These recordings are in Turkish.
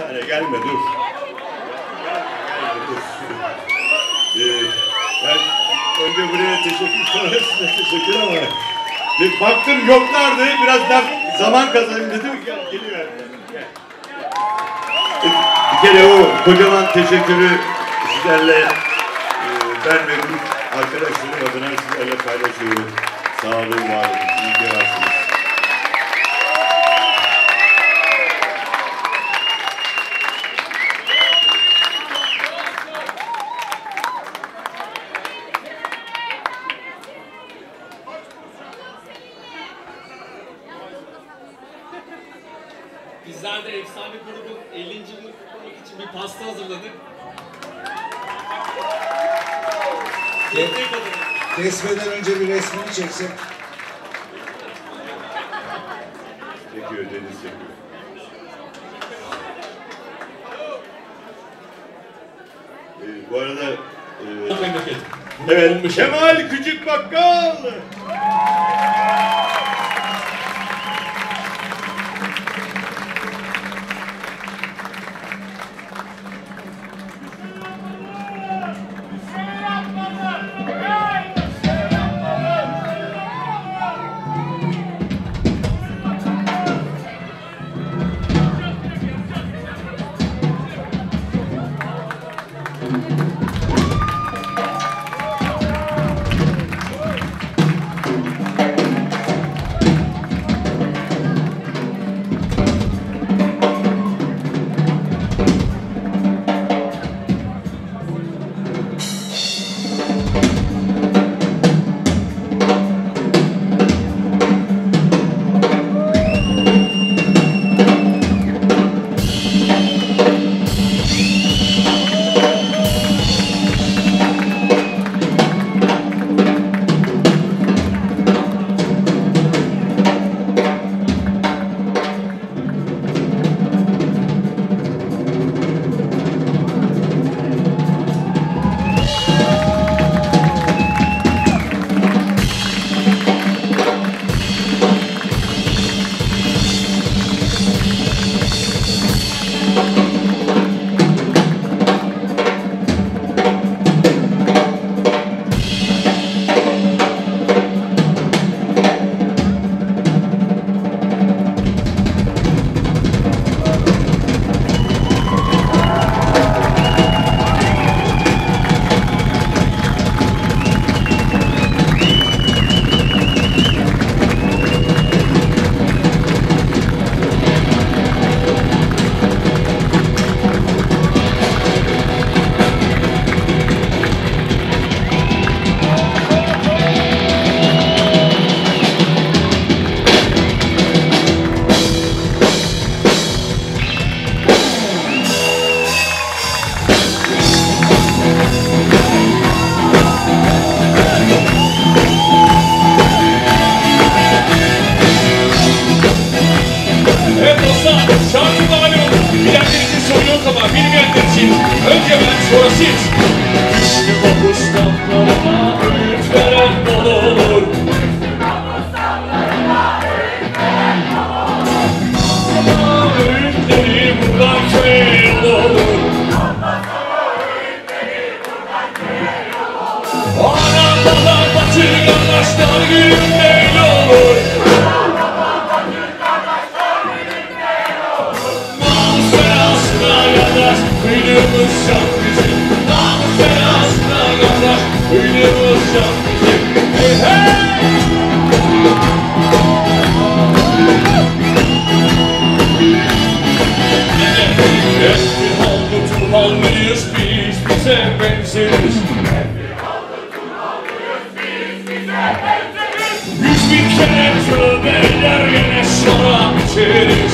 Yani gelme dur. Gelme dur. Ben önce buraya teşekkür, sonrasında teşekkür ama baktım yoklardı, biraz daha zaman kazanayım dedim, geliverdim. Gel. Bir kere o kocaman teşekkürü sizlerle ben ve grup arkadaşlarım adına sizlerle paylaşıyorum. Sağ olun, var olun. İyi ki varsınız. Bizler de efsane grubun 50. yılını kutlamak için bir pasta hazırladık. Kesmeden önce bir resmini çeksek. Çekiyor, Deniz çekiyor. Bu arada evet, Kemal Küçük Bakkal. Önce ben sonra siz. Güçlü mahpuslarına öğüt veren yol olur. Ama öğütleri buradan köye yol olur. Ana baba batı yandaşlar gününde yol olur. Namus belasına yandaş kıydığımız şan bizim. Namus belasına yandaş kıydığımız şan bizim. Hey hey! Hep bir halde Turhalıyız biz, bize benzeriz. Yüz bin kere tövbe eder yine şarap içeriz.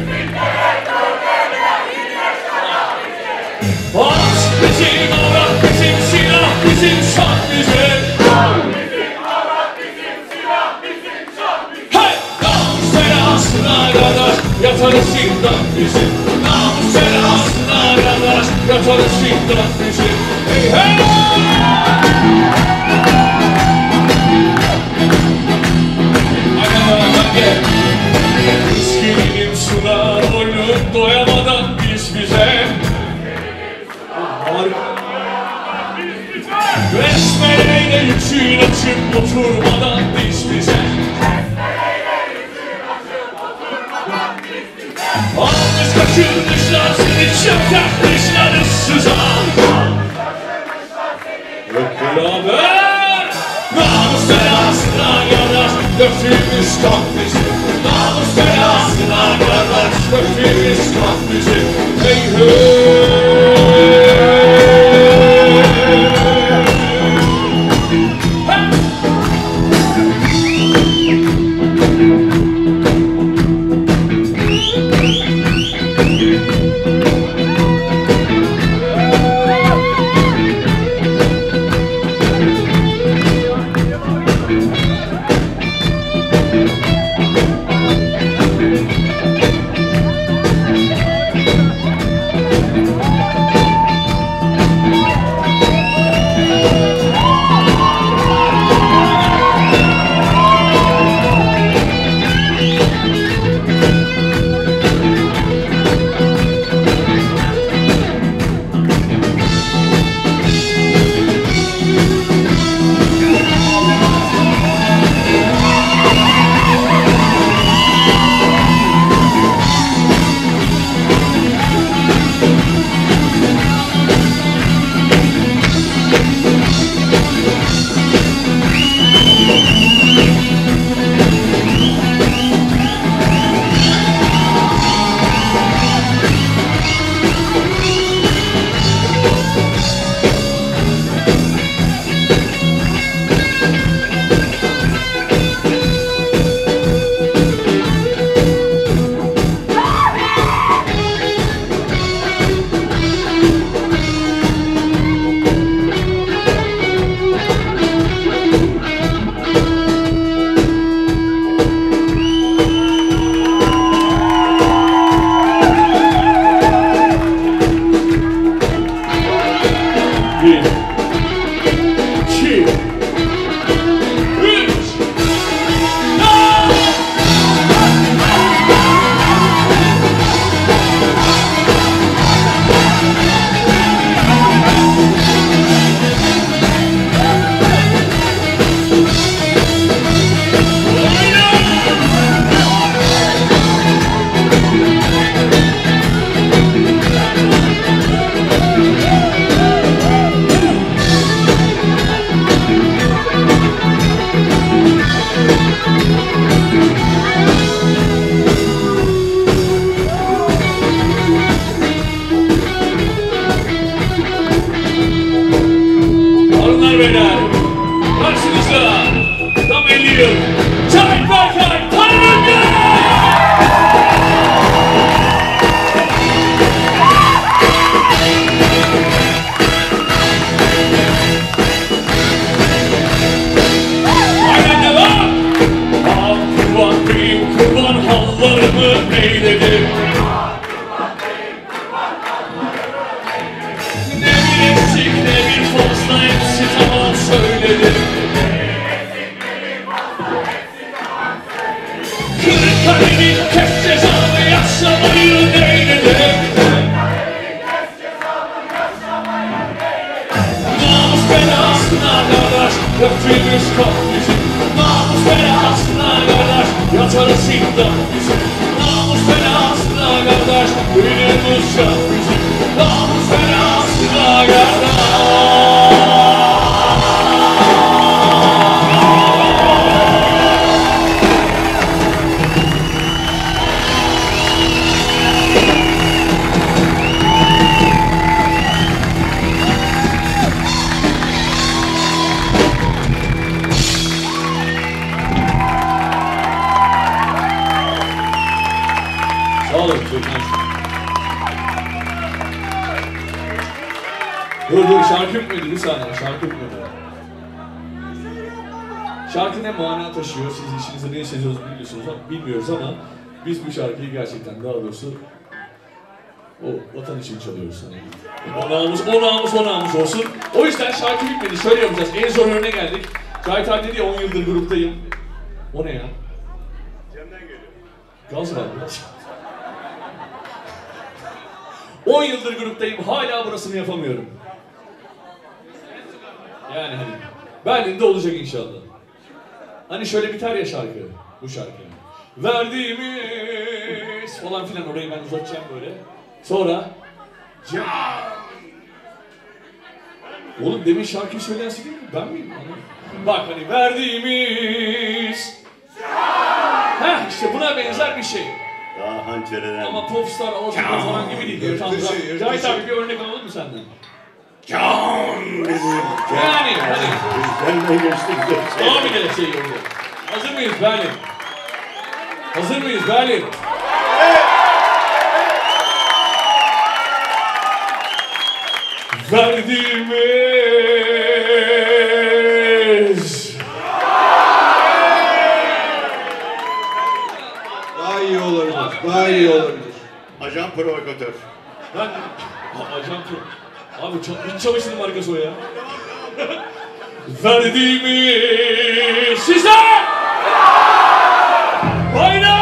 Ağaç bizim, avrat bizim, silah bizim, şan bizim. Hey! Namus belasına kadar yatarız zindan bizim. Namus belasına kadar yatarız zindan bizim. Hey hey! Kız gelinim sular oynup doyamadan biz bize. Harika. Besmeleyle için açıp oturmadan diz dize. Almış kaçırmışlar seni çöker dışları sızan. Hep beraber namus belasına yanaş döktüğümüz kan bizim. Namus belasına yanaş döktüğümüz kan bizim. Hey hey. Dur şarkı bitmedi, bir saniye, şarkı bitmedi. Şarkı ne mana taşıyor, siz işinizde ne hissediyorsunuz bilmiyoruz ama biz bu şarkıyı gerçekten daha doğrusu o vatan için çalıyoruz hani. O namus olsun. O yüzden şarkı bitmedi, şöyle yapacağız, en zor örneğe geldik. Cahit abi dedi ya 10 yıldır gruptayım. O ne ya? Cem'den geliyor. Gaz var biraz. 10 yıldır gruptayım, hala burasını yapamıyorum. Yani hani Berlin'de olacak inşallah. Hani şöyle biter ya şarkı, bu şarkı. Verdiğimiz falan filan, orayı ben uzatacağım böyle. Sonra oğlum demin şarkıyı söyleyen değil mi? Ben miyim? Bak hani verdiğimiz. Heh işte buna benzer bir şey. Daha hançereden. Ama popstar Oscar falan gibi değil. Tam Yırtıcı. Cahit abi bir örnek alalım mı senden? Yani hani. Üzerine geçtik. Daha bir de şey oldu. Hazır mıyız Berlin? Hazır mıyız Berlin? Verdiğimiz. Daha iyi olabilir. Daha iyi olabilir. Ajan provokatör. Ben ajan pro. Abi hiç çalıştırdım markası o ya. Verdiğimiz size bayram.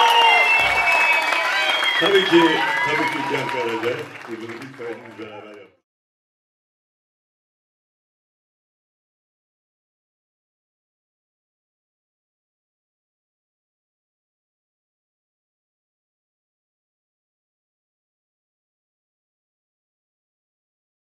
Tabii ki Can Karaca. Bu grubu ilk kaydımız beraber yaptık.